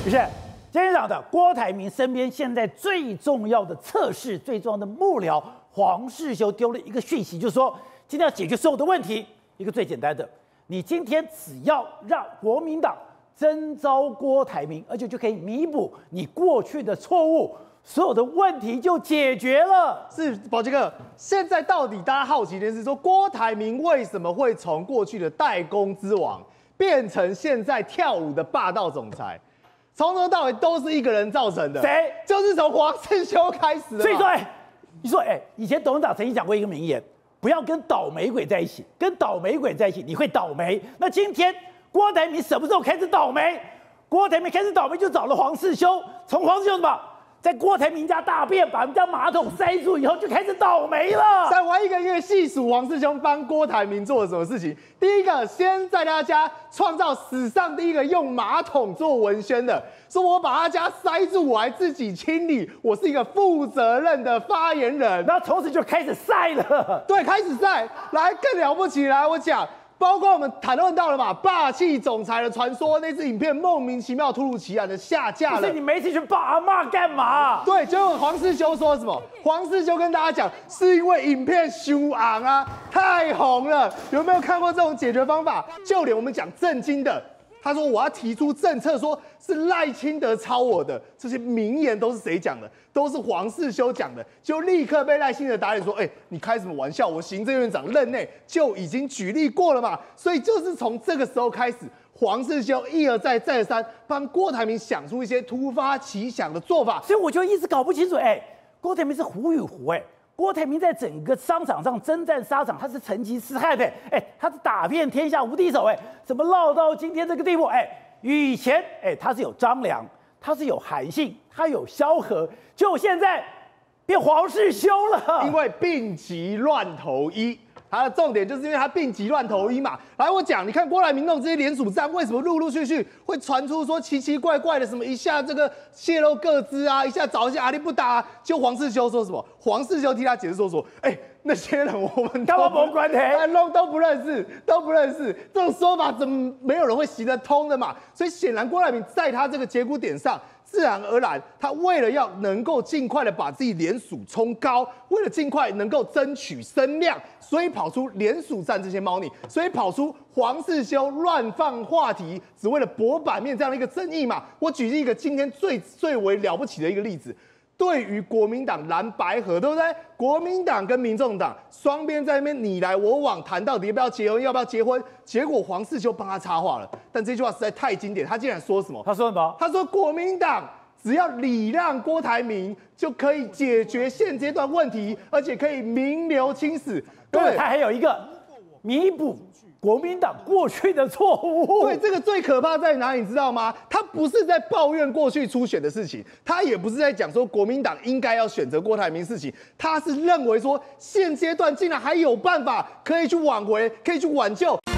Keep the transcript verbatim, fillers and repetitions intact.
于是，今天讲的郭台铭身边现在最重要的测试、最重要的幕僚黄世修丢了一个讯息，就是说今天要解决所有的问题，一个最简单的，你今天只要让国民党征召郭台铭，而且就可以弥补你过去的错误，所有的问题就解决了。 是宝杰哥，现在到底大家好奇的是说，郭台铭为什么会从过去的代工之王变成现在跳舞的霸道总裁？从头到尾都是一个人造成的， 谁？ 就是从黄世修开始的。 所以说，哎，你说，哎，以前董事长曾经讲过一个名言，不要跟倒霉鬼在一起，跟倒霉鬼在一起你会倒霉。那今天郭台铭什么时候开始倒霉？郭台铭开始倒霉就找了黄世修，从黄世修什么，在郭台铭家大便，把人家马桶塞住以后，就开始倒霉了。 再玩一个一个细数黄世修帮郭台铭做了什么事情。第一个，先在他家创造史上第一个用马桶做文宣的，说我把他家塞住，我还自己清理，我是一个负责任的发言人。 然后从此就开始晒了。 对，开始晒。来，更了不起，来我讲。包括我们谈论到了嘛，霸气总裁的传说那支影片莫名其妙、突如其来的下架了。 不是你每次去骂阿嬷干嘛？ 对，结果黄世修说什么？黄世修跟大家讲，是因为影片凶昂啊，太红了。有没有看过这种解决方法？就连我们讲正经的，他说我要提出政策，说是赖清德抄我的，这些名言都是谁讲的？都是黄世修讲的，就立刻被赖清德打脸说，哎、欸，你开什么玩笑？我行政院长任内就已经举例过了嘛，所以就是从这个时候开始，黄世修一而再再而三帮郭台铭想出一些突发奇想的做法， 所以我就一直搞不清楚，哎、欸，郭台铭是虎与虎，哎。郭台铭在整个商场上征战沙场，他是成吉思汗的，哎、欸，他是打遍天下无敌手，哎、欸，怎么落到今天这个地步？哎、欸，以前，哎、欸，他是有张良，他是有韩信，他有萧何，就现在变黄世修了， 因为病急乱投医。他的重点就是因为他病急乱投医嘛。来，我讲，你看郭台铭弄这些联署站，为什么陆陆续续会传出说奇奇怪怪的什么一下这个泄露个资啊，一下找一些阿里不达、啊，就黄世修说什么？黄世修替他解释说说，哎、欸，那些人我们他们不关的， 都都不认识，都不认识，这种说法怎么没有人会行得通的嘛？所以显然郭台铭在他这个节骨点上。自然而然，他为了要能够尽快的把自己联署冲高，为了尽快能够争取声量，所以跑出联署站这些猫腻，所以跑出黄世修乱放话题，只为了博版面这样的一个争议嘛。我举一个今天最最为了不起的一个例子。对于国民党蓝白合，对不对？国民党跟民众党双边在那边你来我往，谈到底要不要结婚，要不要结婚？结果黄世修帮他插话了，但这句话实在太经典，他竟然说什么？ 他说什么？ 他说国民党只要礼让郭台铭，就可以解决现阶段问题，而且可以名留青史。 对，他还有一个弥补国民党过去的错误。 对，这个最可怕在哪里，你知道吗？他不是在抱怨过去初选的事情，他也不是在讲说国民党应该要选择郭台铭事情，他是认为说现阶段竟然还有办法可以去挽回，可以去挽救。